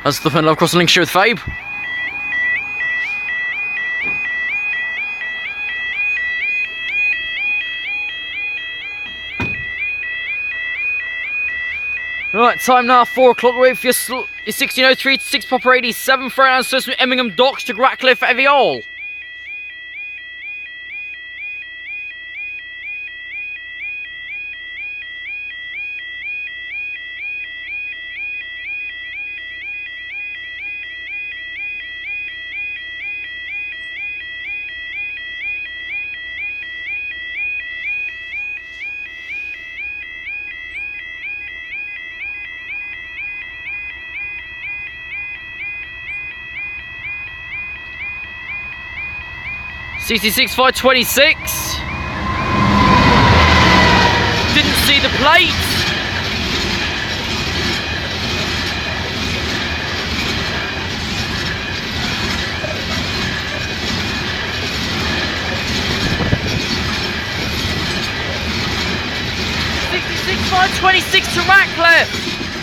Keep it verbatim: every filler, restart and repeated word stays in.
That's the fun love crossing link share with Fabe. Right, time now, four o'clock. Wait for your, your sixteen oh three to six Popper eighty-seven. Fairhound starts from Emmingham Docks to Ratcliffe Evian. sixty-six five twenty-six. Didn't see the plate. sixty-six five twenty-six to Ratcliffe.